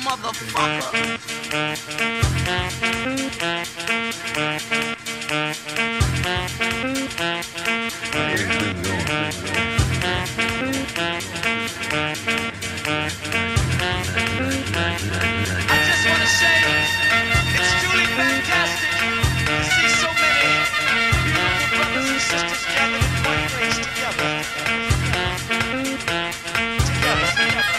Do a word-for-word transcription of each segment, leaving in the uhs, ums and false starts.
motherfucker. I just wanna say it's truly fantastic to see so many beautiful brothers and sisters gathered in one place together. Together.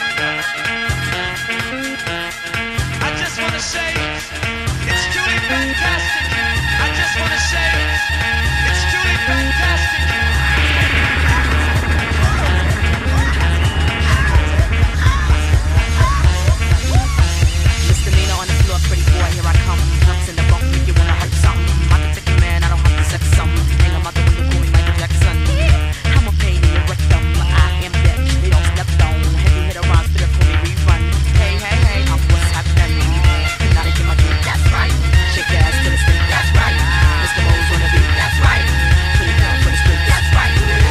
I just wanna say it's truly fantastic. I just wanna say it's truly fantastic. Pretty boy, here I come. Jumps in the bump, make you wanna hurt something. I can take a man, I don't have to sex something. Hang on my door, you call me Michael Jackson. I'm a pain in your rectum, I am dead. They don't step down. Heavy hitter rhymes to the call me rerun. Hey, hey, hey, I'm what's happening. And now they get my drink, that's right. Shake your ass to the street, that's right. Mister Mo's on the beat, that's right. Put it down for the street, that's right.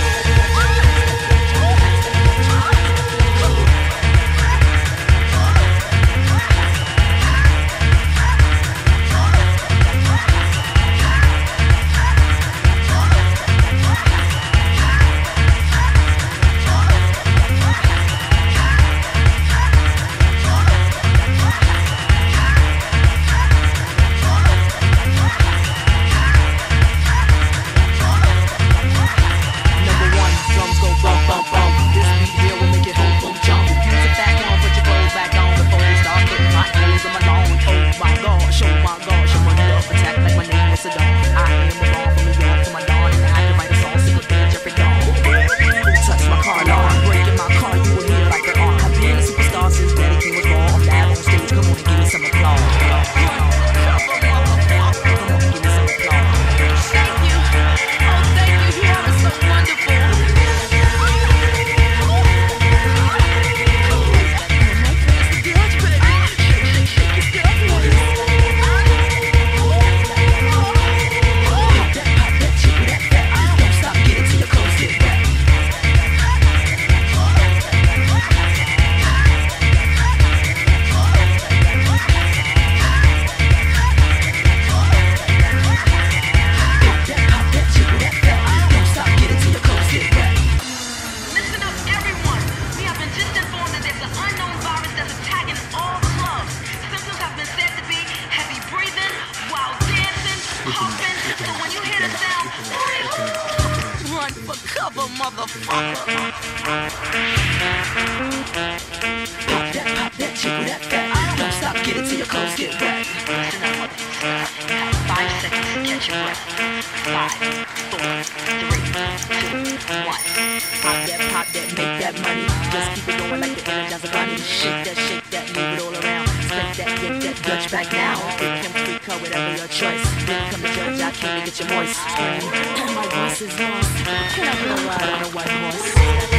Back now, it can freak her whatever your choice. Then come to judge, I came to get your moist. My voice is lost. Can I get a ride on a white horse?